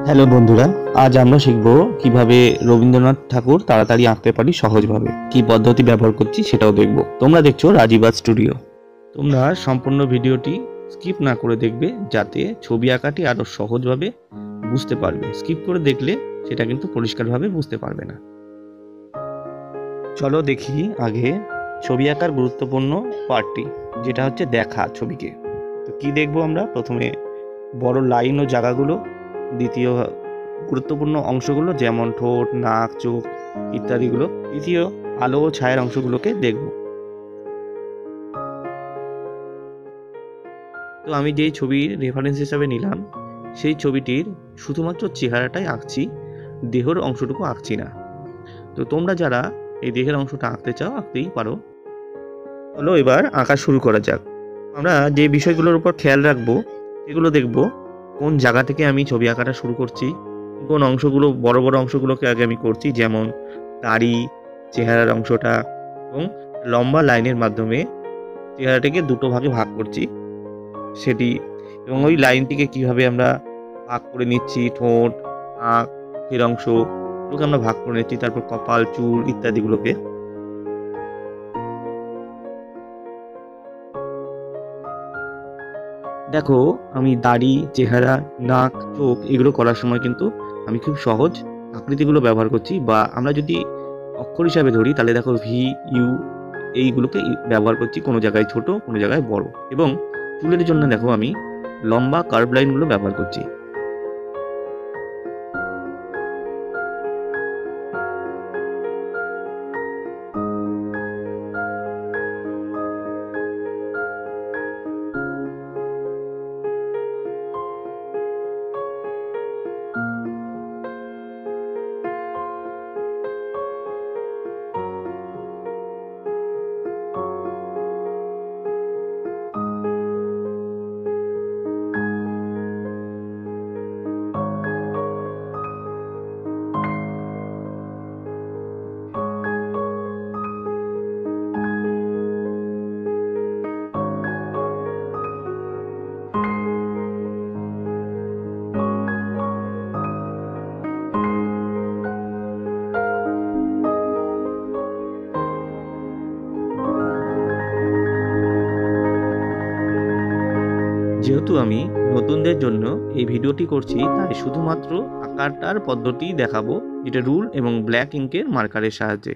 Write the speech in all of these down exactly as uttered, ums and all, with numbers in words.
Hello বন্ধুরা, আজ আমরা শিখব কিভাবে রবীন্দ্রনাথ ঠাকুর তাড়াতাড়ি আঁকতে পারি সহজভাবে। কি পদ্ধতি ব্যবহার করছি সেটাও দেখব। তোমরা দেখছো রাজীব আর্ট স্টুডিও। তোমরা সম্পূর্ণ ভিডিওটি স্কিপ না করে দেখবে, যাতে ছবি আঁকাটি আরো সহজভাবে বুঝতে পারবে। স্কিপ করে দেখলে সেটা কিন্তু পরিষ্কারভাবে বুঝতে পারবে না। চলো দেখি আগে ছবি আঁকার গুরুত্বপূর্ণ পার্টটি, যেটা হচ্ছে দেখা ছবিকে। তো কি দেখবো আমরা? প্রথমে বড় লাইন ও জায়গাগুলো, দ্বিতীয় গুরুত্বপূর্ণ অংশগুলো যেমন ঠোঁট, নাক, চোখ ইত্যাদিগুলো, তৃতীয় আলো ও ছায়ার অংশগুলোকে দেখব। তো আমি যেই ছবির রেফারেন্স হিসাবে নিলাম, সেই ছবিটির শুধুমাত্র চেহারাটাই আঁকছি, দেহের অংশটুকু আঁকছি না। তো তোমরা যারা এই দেহের অংশটা আঁকতে চাও আঁকতেই পারো। চলো এবার আঁকা শুরু করা যাক। আমরা যে বিষয়গুলোর উপর খেয়াল রাখবো সেগুলো দেখব। কোন জায়গা থেকে আমি ছবি আঁকাটা শুরু করছি, কোন অংশগুলো, বড় বড় অংশগুলোকে আগে আমি করছি, যেমন দাড়ি, চেহারার অংশটা, এবং লম্বা লাইনের মাধ্যমে চেহারাটাকে দুটো ভাগে ভাগ করছি সেটি, এবং ওই লাইনটিকে কিভাবে আমরা ভাগ করে নিচ্ছি, ঠোঁট, নাক, মুখের অংশগুলোকে আমরা ভাগ করে নিচ্ছি, তারপর কপাল, চুল ইত্যাদিগুলোকে। দেখো, আমি দাড়ি, চেহারা, নাক, চোখ এগুলো করার সময় কিন্তু আমি খুব সহজ আকৃতিগুলো ব্যবহার করছি, বা আমরা যদি অক্ষর হিসাবে ধরি তাহলে দেখো ভি, ইউ এইগুলোকে ব্যবহার করছি, কোনো জায়গায় ছোট, কোনো জায়গায় বড়। এবং চুলের জন্য দেখো আমি লম্বা কার্ভ লাইনগুলো ব্যবহার করছি। যেহেতু আমি নতুনদের জন্য এই ভিডিওটি করছি, তাই শুধুমাত্র আঁকাটার পদ্ধতি দেখাবো, যেটা রুল এবং ব্ল্যাক ইঙ্কের মার্কারের সাহায্যে।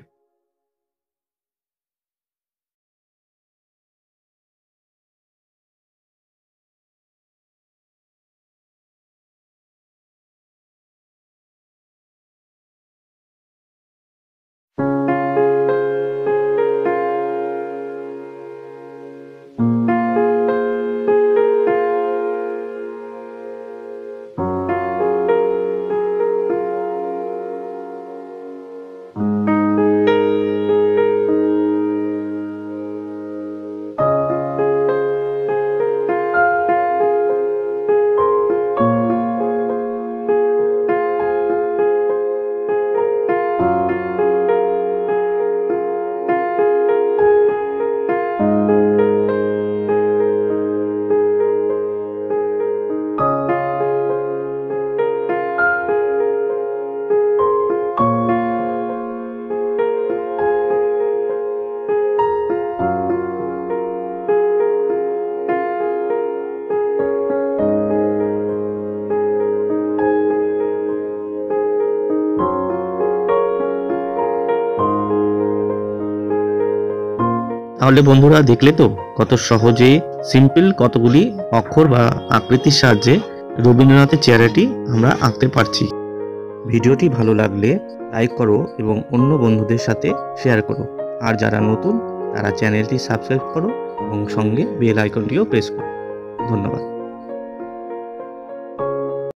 তাহলে বন্ধুরা দেখলে তো কত সহজে সিম্পল কতগুলি অক্ষর বা আকৃতির সাহায্যে রবীন্দ্রনাথের চেহারাটি আমরা আঁকতে পারছি। ভিডিওটি ভালো লাগলে লাইক করো এবং অন্য বন্ধুদের সাথে শেয়ার করো। আর যারা নতুন তারা চ্যানেলটি সাবস্ক্রাইব করো এবং সঙ্গে বেল আইকনটিও প্রেস করো। ধন্যবাদ।